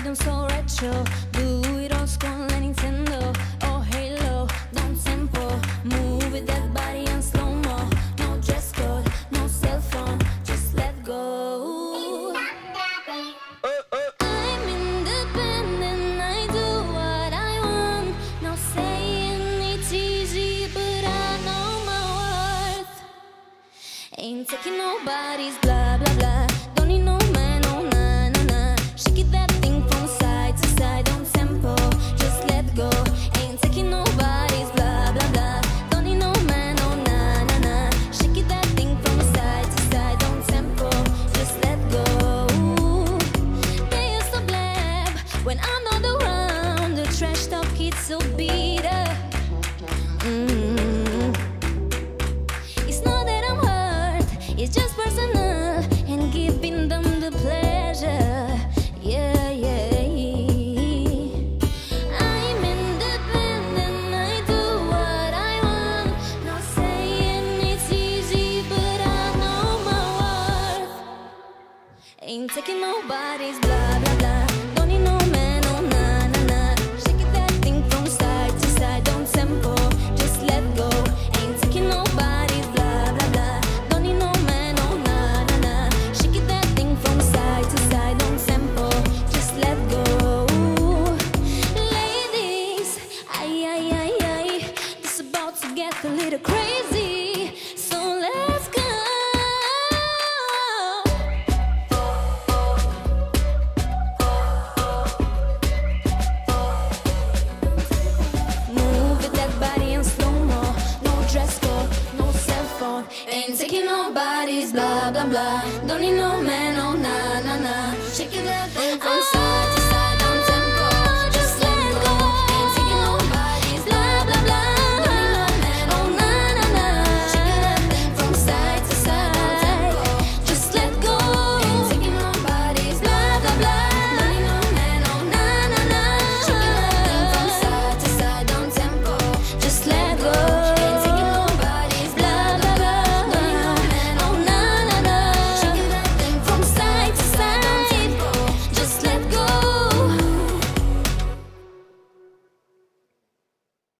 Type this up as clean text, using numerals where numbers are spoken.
rhythm so retro. Do it old school like Nintendo or Halo. Don't tempo, move with that body and slow mo. No dress code, no cell phone, just let go. I'm independent, I do what I want. No saying it's easy, but I know my worth. Ain't taking nobody's blah blah blah. Don't need no man, oh nah nah nah. Shake it that thing from side to side on tempo, just let go. Ain't taking nobody's blah blah blah. Don't need no man, oh nah nah nah. Shake it that thing from side to side on tempo, just let go. They used to blab when I'm not around. The trash talk kids so beat up. It's not that I'm hurt, it's just personal, and giving them the pleasure. Yeah, yeah. I'm independent, I do what I want. Not saying it's easy, but I know my worth. Ain't taking nobody's blah blah blah. Don't need no man, oh nah nah nah. Shake it that thing from side to side on tempo, just let go. Ain't taking nobody's blah blah blah. Don't need no man, oh nah nah nah. Shake it that thing from side to side on tempo, just let go. Ladies, ay ay ay ay, this about to get a little crazy, so let's go. Move with that body and slow mo. No dress code, no cell phone. Ain't taking nobody's blah blah blah. Don't need no man, oh nah nah nah. Shake it that thing from side